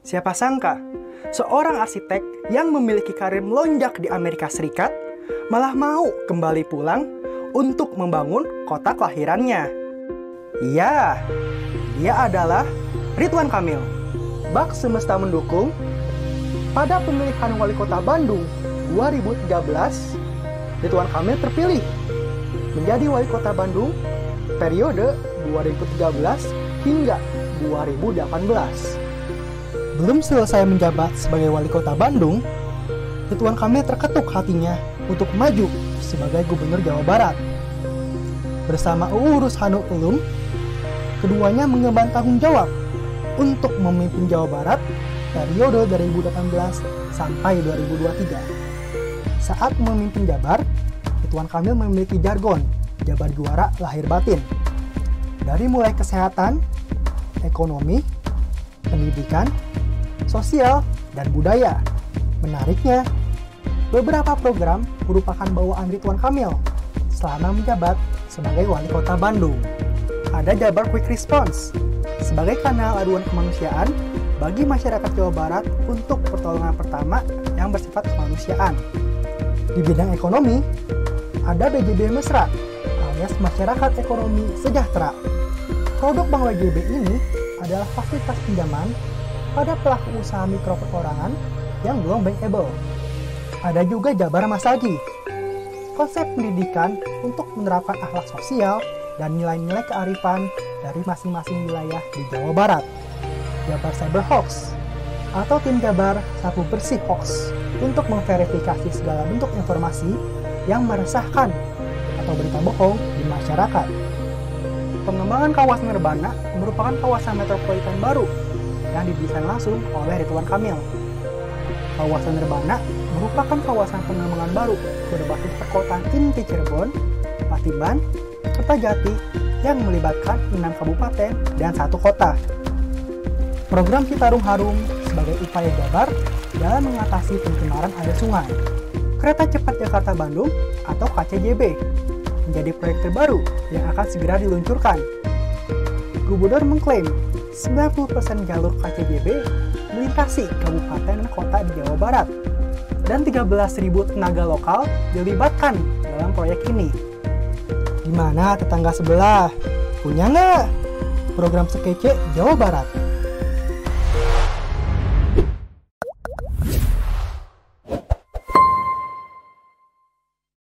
Siapa sangka, seorang arsitek yang memiliki karir melonjak di Amerika Serikat malah mau kembali pulang untuk membangun kota kelahirannya. Ya, dia adalah Ridwan Kamil. Bak semesta mendukung, pada pemilihan wali kota Bandung 2013, Ridwan Kamil terpilih menjadi wali kota Bandung periode 2013 hingga 2018. Belum selesai menjabat sebagai wali kota Bandung, Ridwan Kamil terketuk hatinya untuk maju sebagai gubernur Jawa Barat. Bersama UU Ruzhanul Ulum, keduanya mengemban tanggung jawab untuk memimpin Jawa Barat periode 2018 sampai 2023. Saat memimpin Jabar, Ridwan Kamil memiliki jargon Jabar juara lahir batin. Dari mulai kesehatan, ekonomi, pendidikan, sosial, dan budaya. Menariknya, beberapa program merupakan bawaan Ridwan Kamil selama menjabat sebagai wali kota Bandung. Ada Jabar Quick Response sebagai kanal aduan kemanusiaan bagi masyarakat Jawa Barat untuk pertolongan pertama yang bersifat kemanusiaan. Di bidang ekonomi, ada BJB Mesra alias Masyarakat Ekonomi Sejahtera. Produk Bank WJB ini adalah fasilitas pinjaman pada pelaku usaha mikro perorangan yang belum bankable. Ada juga Jabar Masagi, konsep pendidikan untuk menerapkan akhlak sosial dan nilai-nilai kearifan dari masing-masing wilayah di Jawa Barat. Jabar Cyber Hoax, atau tim Jabar Sapu Bersih Hoax, untuk memverifikasi segala bentuk informasi yang meresahkan atau berita bohong di masyarakat. Pengembangan kawasan Rebana merupakan kawasan metropolitan baru yang didesain langsung oleh Ridwan Kamil. Kawasan Rebana merupakan kawasan pengembangan baru berbasis perkotaan inti Cirebon, Patimban, Kertajati yang melibatkan 6 kabupaten dan 1 kota. Program Citarum Harum sebagai upaya Jabar dalam mengatasi pencemaran air sungai. Kereta Cepat Jakarta-Bandung atau KCJB menjadi proyek terbaru yang akan segera diluncurkan. Gubernur mengklaim 90% jalur KCJB melintasi kabupaten dan kota di Jawa Barat, dan 13.000 tenaga lokal dilibatkan dalam proyek ini. Gimana tetangga sebelah? Punya nggak program sekece Jawa Barat?